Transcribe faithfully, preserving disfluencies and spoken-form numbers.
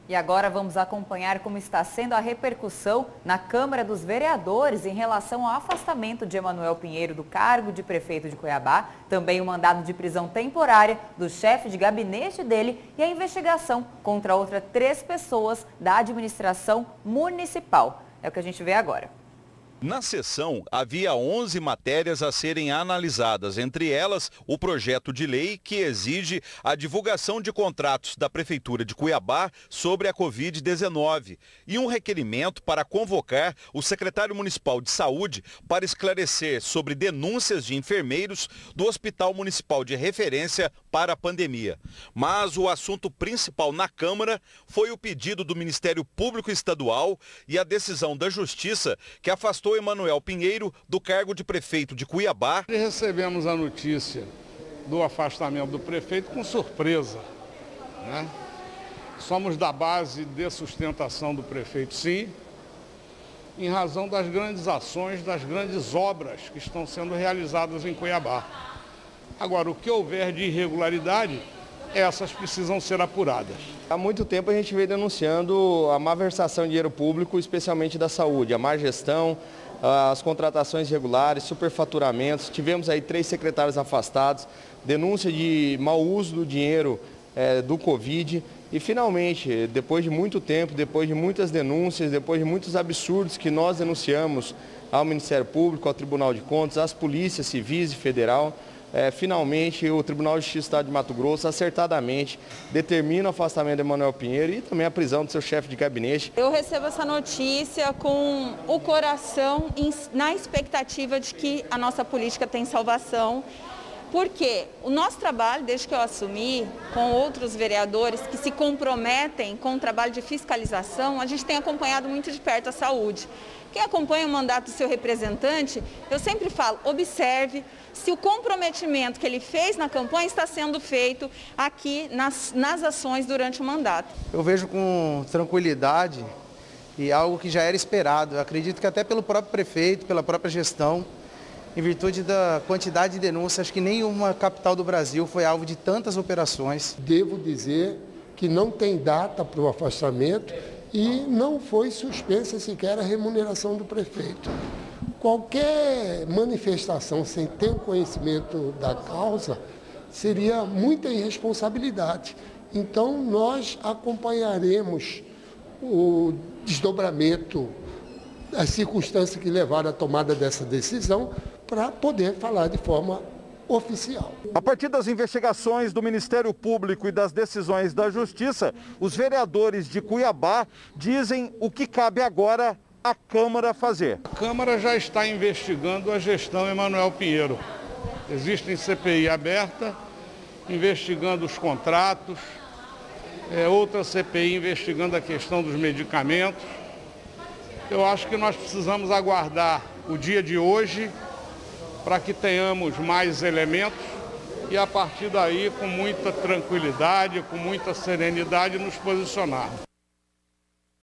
E agora vamos acompanhar como está sendo a repercussão na Câmara dos Vereadores em relação ao afastamento de Emanuel Pinheiro do cargo de prefeito de Cuiabá, também o mandado de prisão temporária do chefe de gabinete dele e a investigação contra outras três pessoas da administração municipal. É o que a gente vê agora. Na sessão, havia onze matérias a serem analisadas, entre elas o projeto de lei que exige a divulgação de contratos da Prefeitura de Cuiabá sobre a covid dezenove e um requerimento para convocar o secretário municipal de saúde para esclarecer sobre denúncias de enfermeiros do Hospital Municipal de Referência para a pandemia. Mas o assunto principal na Câmara foi o pedido do Ministério Público Estadual e a decisão da Justiça que afastou Emanuel Pinheiro do cargo de prefeito de Cuiabá. Recebemos a notícia do afastamento do prefeito com surpresa, né? Somos da base de sustentação do prefeito, sim, em razão das grandes ações, das grandes obras que estão sendo realizadas em Cuiabá. Agora, o que houver de irregularidade, essas precisam ser apuradas. Há muito tempo a gente vem denunciando a malversação de dinheiro público, especialmente da saúde, a má gestão, as contratações irregulares, superfaturamentos. Tivemos aí três secretários afastados, denúncia de mau uso do dinheiro é, do Covid. E finalmente, depois de muito tempo, depois de muitas denúncias, depois de muitos absurdos que nós denunciamos ao Ministério Público, ao Tribunal de Contas, às polícias civis e federal, É, finalmente o Tribunal de Justiça do Estado de Mato Grosso acertadamente determina o afastamento de Emanuel Pinheiro e também a prisão do seu chefe de gabinete. Eu recebo essa notícia com o coração na expectativa de que a nossa política tem salvação, porque o nosso trabalho, desde que eu assumi, com outros vereadores que se comprometem com o trabalho de fiscalização, a gente tem acompanhado muito de perto a saúde. Quem acompanha o mandato do seu representante, eu sempre falo, observe se o comprometimento que ele fez na campanha está sendo feito aqui nas, nas ações durante o mandato. Eu vejo com tranquilidade e algo que já era esperado. Eu acredito que até pelo próprio prefeito, pela própria gestão, em virtude da quantidade de denúncias, acho que nenhuma capital do Brasil foi alvo de tantas operações. Devo dizer que não tem data para o afastamento e não foi suspensa sequer a remuneração do prefeito. Qualquer manifestação sem ter o conhecimento da causa seria muita irresponsabilidade. Então, nós acompanharemos o desdobramento, as circunstâncias que levaram à tomada dessa decisão para poder falar de forma oficial. A partir das investigações do Ministério Público e das decisões da Justiça, os vereadores de Cuiabá dizem o que cabe agora à Câmara fazer. A Câmara já está investigando a gestão Emanuel Pinheiro. Existe C P I aberta, investigando os contratos, é, outra C P I investigando a questão dos medicamentos. Eu acho que nós precisamos aguardar o dia de hoje para que tenhamos mais elementos e a partir daí, com muita tranquilidade, com muita serenidade, nos posicionar.